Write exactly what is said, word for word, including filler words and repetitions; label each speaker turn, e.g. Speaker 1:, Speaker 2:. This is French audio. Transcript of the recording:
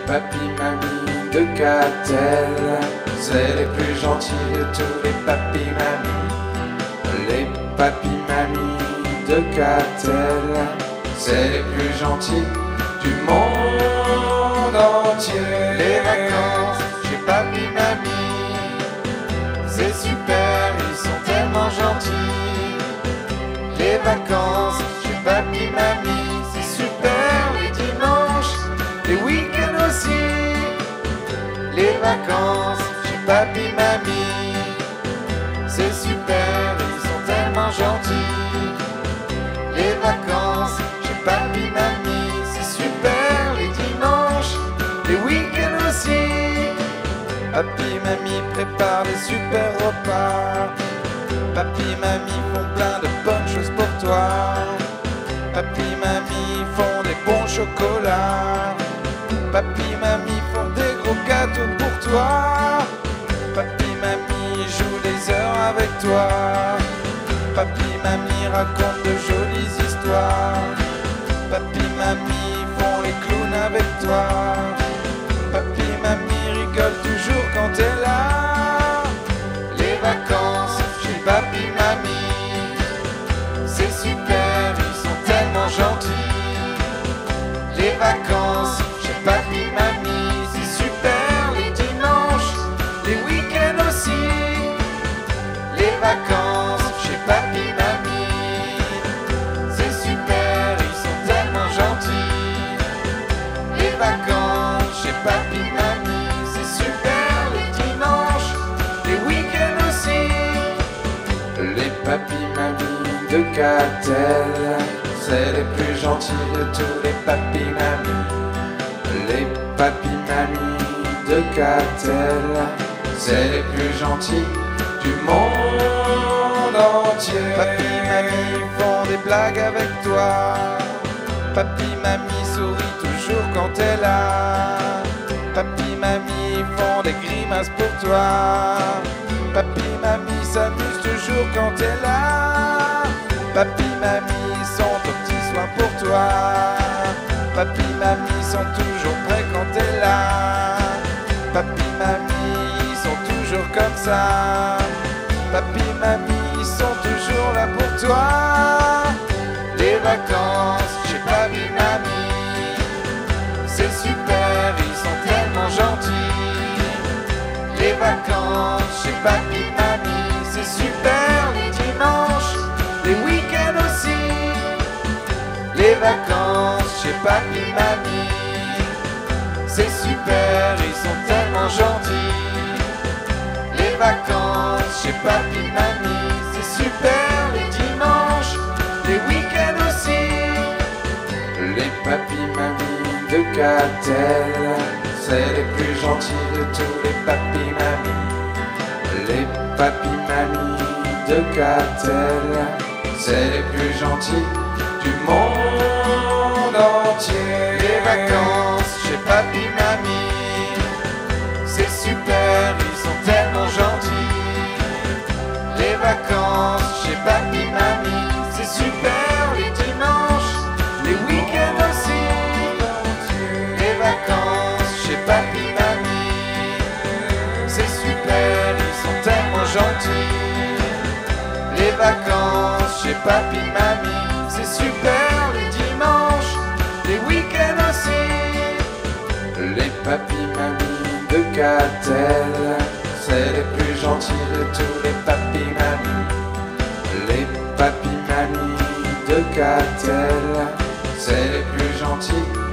Speaker 1: papy mamies de Catel, c'est les plus gentils de tous les papy mamies. Les papy mamies de Catel, c'est les plus gentils du monde entier.
Speaker 2: Les vacances chez papy mamie, c'est super, ils sont tellement gentils. Les vacances chez papy mamie, c'est super, les dimanches, les week-ends aussi. Les vacances chez papy mamie, c'est super, ils sont tellement gentils. Les vacances chez papy mamie, c'est super, les dimanches, les week-ends aussi. Papy mamie prépare des super repas, papy mamie font plein de bonnes choses pour toi. Papy mamie font des bons chocolats, papy mamie font des gros gâteaux pour toi. Papy mamie joue des heures avec toi, papy mamie raconte de jolies histoires. Papy mamie font les clowns avec toi, papy mamie rigole toujours quand t'es là. Les vacances chez papy mamie, c'est super, ils sont tellement gentils. Les vacances chez papy mamie, c'est super, les dimanches, les week-ends aussi. Les vacances chez papy mamie, c'est super, ils sont tellement gentils. Les vacances chez papy mamie, c'est super, les dimanches, les week-ends aussi.
Speaker 1: Les papy mamies de Catel, c'est les plus gentils de tous les papy mamies. Les papy mamies de Catel, c'est les plus gentils du monde entier.
Speaker 2: Papy mamie font des blagues avec toi, papy mamie sourit toujours quand t'es là. Papy mamie font des grimaces pour toi, papy mamie s'amuse toujours quand t'es là. Papy mamie sont aux petits soins pour toi, papy mamie sont toujours prêts quand t'es là. Papy mamie sont toujours comme ça, papy mamie sont toujours là pour toi. Les vacances chez papy mamie, c'est super, ils sont tellement gentils. Les vacances chez papy mamie, c'est super, les dimanches, les week-ends aussi. Les vacances chez papy mamie, c'est super, ils sont tellement gentils. Les vacances chez papy mamie, c'est super, les dimanches, les week-ends aussi.
Speaker 1: Les papy mamies de Catel, c'est les plus gentils de tous les papy mamies. Les papy mamies de Catel, c'est les plus gentils du monde entier.
Speaker 2: Les vacances chez papy mamie, c'est super, ils sont tellement gentils. Les vacances chez papy mamie, c'est super, les dimanches, les week-ends aussi. Les vacances chez papy mamie, c'est super, ils sont tellement gentils. Les vacances chez papy mamie, c'est super, les dimanches, les week-ends aussi.
Speaker 1: Les papy mamies de Catel, c'est les plus gentils de tous les papy mamies. Les papy mamies de Catel, c'est les plus gentils